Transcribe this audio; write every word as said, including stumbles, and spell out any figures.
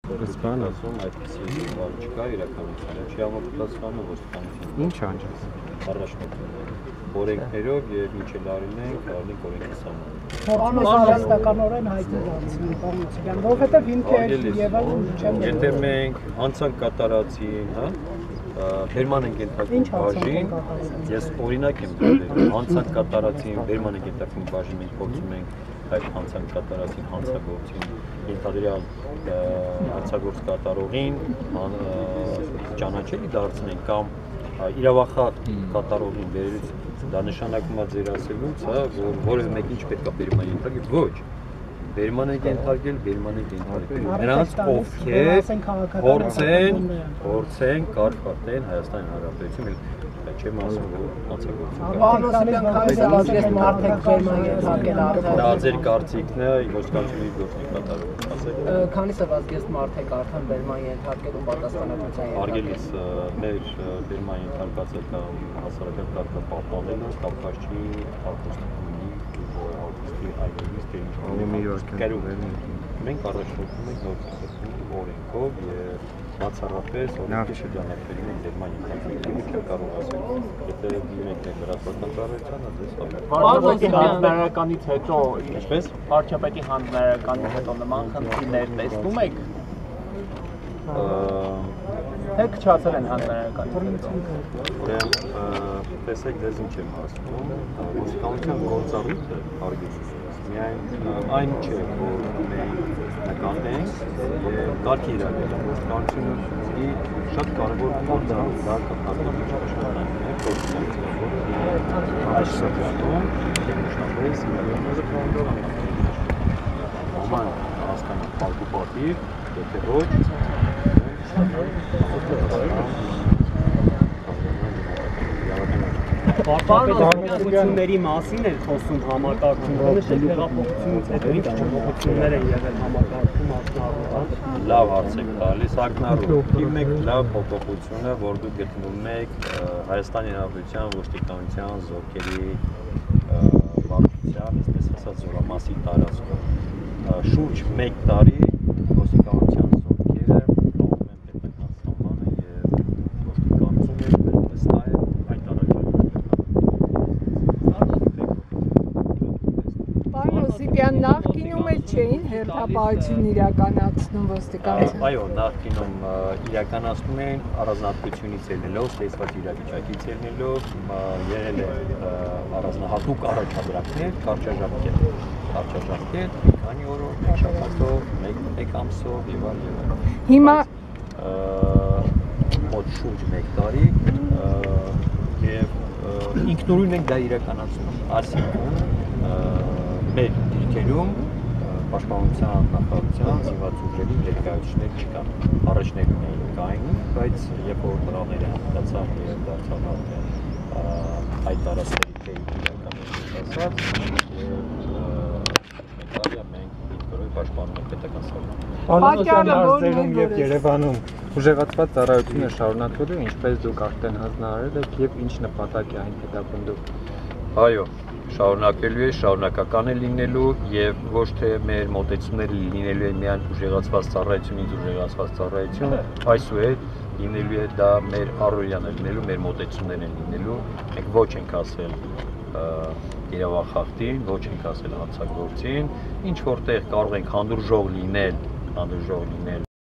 Սպանը այդպեսի բան չկա իրականության, չի համապատասխանում ոստիկանությունը։ Ինչ անջաս։ Առաջնորդները օրենքներով եւ ինչ էլ արին ենք, արին օրենքի սահման։ Փոխանակ արհեստականորեն հայտնի դարձնի բանոցյան, որովհետեւ հիմքեր եւ այլն չեն։ Եթե մենք անցանք կատարածին, հա, Բերման ենք ենթարկում բաժին, ես օրինակ եմ դրել, անցանք կատարածին, բերման ենք ենթարկում բաժին, մենք փորձում ենք այդ հանցանք կատարածին, հանցագործին, ենթադրյալ հանցագործ կատարողին ճանաչելի դարձնենք կամ իրավախախ կատարողին վերելուց, դա նշանակում է ձեր ասելուց, որ որևէ մեկին չպետք է բերման ենթարկել, ոչ, բերման ենք ենթարկել, բերման ենք ենթարկել, նրանց ովքեր փորձեն, փորձեն կարգարտեն Հայաստանի Հանրապետություն, չեմ ասում, որ հանցագործություն։ Դա ձեր կարծիքն է, ոստիկանությունի գործնի կատարող։ Քանիսը վազգեստ մարդ եք արդեն բերման ենթարկել ու պատասխանատվության ենթարկել։ Հարգելիս, մեր բերման ենթարկած է կամ հասարակական կարգը պահպանելը, կապված չի հագուստի հագուստի այգելիս թե ինչ մենք առաջնորդում ենք նոր օրենքով եւ բացառապես օրենքի շրջանակներում են դերման ենթարկել ինչ կարող ասել, եթե դիմենք ենք լրատվական ծառայությանը, ձեզ Վարչապետի հանձնարարականից հետո, ինչպես վարչապետի հանձնարարականից հետո նման խնդիրներ տեսնում եք։ Թե քչացել են հանձնարարականից հետո։ Ուրեմն տեսեք դες ինչ եմ ասում, ոստիկանության գործառույթը հարգեցի միայն այն չէ, որ մենք նկատենք եւ կարգի իրավիճակը ոստիկանությունի շատ կարևոր գործառույթ դա կատարվում է աշխատանքներ գործընթացներով այս շրջանում մշտապես նման հասկանալ պարտու պատիվ, եթե ոչ Վարչապետությունների մասին էր խոսում համակարգում, նշեք հեղափոխությունից հետո ինչ ճնշումներ են եղել համակարգում ակնառու։ Լավ հարց եք տալիս, ակնառու։ Իմ եք լավ փոփոխությունը, որ դուք գտնում եք Հայաստանի Հանրապետության ոստիկանության զորքերի վարչության, այսպես ասած, զորամասի տարածքում։ Շուրջ մեկ տարի ոստիկանության զորքերը տանում են պետական սահմանը եւ ոստիկանությունը վստահ է այդ Սիպյան նախկինում էլ չէին հերթապահություն իրականացնում ոստիկանություն։ Այո, նախկինում իրականացնում են առանձնահատկությունից ելնելով, ստեղծված իրավիճակից ելնելով, եղել է առանձնահատուկ առաջադրանքներ, կարճաժամկետ, կարճաժամկետ, մի քանի օրով, մեկ շաբաթով, մեկ ամսով եւ այլն եւ այլն։ Հիմա մոտ շուրջ մեկ տարի եւ ինքնուրույն ենք դա իրականացնում, այսինքն մեր դիրքերում պաշտպանության նախարարության զինված ուժերի ներկայացուցիչներ չկան։ Առաջներում էին կային, բայց երբ որ նրաները հանդիպեցան եւ դարձան այդ տարածքների դեպի իրականացած եւ մենք դիտորը պաշտպանում ենք պետական սահմանը։ Անհատական հարցերում եւ Երևանում ուժեղացված ծառայությունը շարունակվելու ինչպես դուք արդեն հանձնարարել եք եւ ինչ նպատակ է այն հետապնդում։ Այո, շարունակելու է, շարունակական է լինելու եւ ոչ թե մեր մոտեցումները լինելու է միայն ուժեղացված ծառայությունից ուժեղացված ծառայություն, այսուհետ լինելու է դա մեր առօրյան է լինելու, մեր մոտեցումներն են լինելու, մենք ոչ ենք ասել իրավախախտին, ոչ ենք ասել հանցագործին, ինչ որտեղ կարող ենք հանդուրժող լինել, հանդուրժող լինել